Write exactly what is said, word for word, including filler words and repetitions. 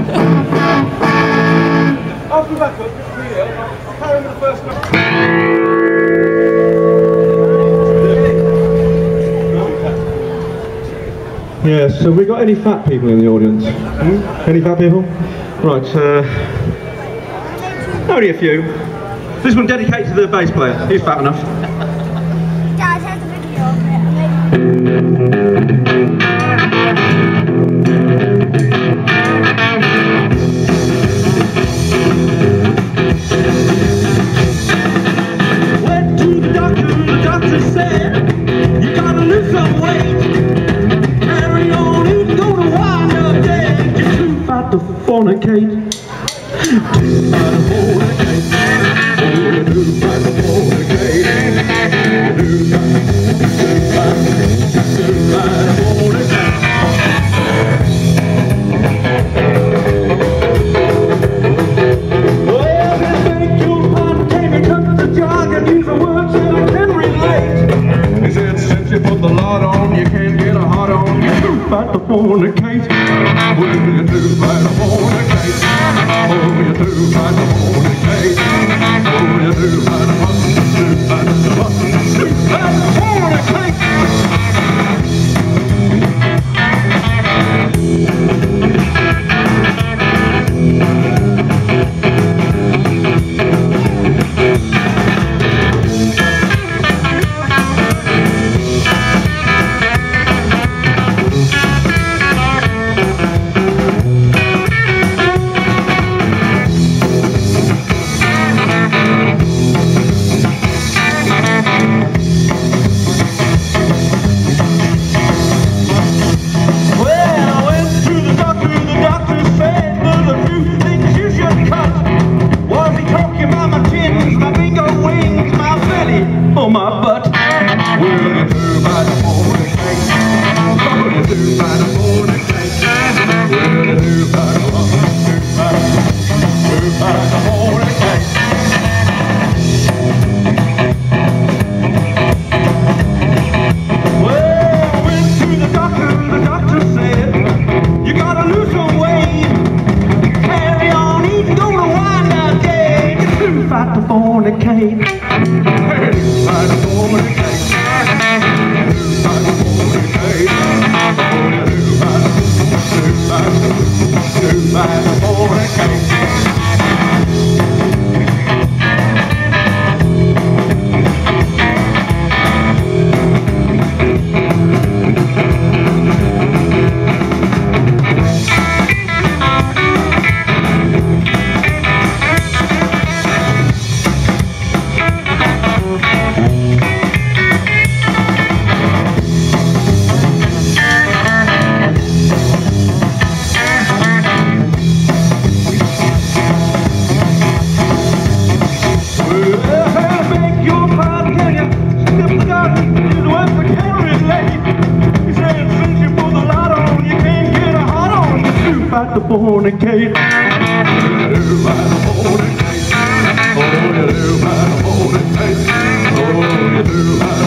I'll come back up, just for you. I'll carry on with the first one. Yeah, so we got any fat people in the audience? Hmm? Any fat people? Right, uh, only a few. This one dedicated to the bass player. He's fat enough. Dad, here's a video of it. Went to the doctor, the doctor said, you gotta lose some weight. Carry on, even though the wind up dead. You're too fat to fornicate. Too fat to fornicate. Oh, you're too fat to fornicate. Too fat, too fat, too fat to fornicate. Well, this ain't your fun, came and cut the jog and use the words that I can relate. He said, since you put the lot on, you can't get a hot on. You're too fat to fornicate. Well, you're too fat to fornicate. Oh, you're too fat to fornicate. Oh, you're too fat to fornicate. Too fat to fornicate. Too fat to fornicate. Fornicate. Oh, you do by the fornicate. Oh, you do by the fornicate. Oh, you do by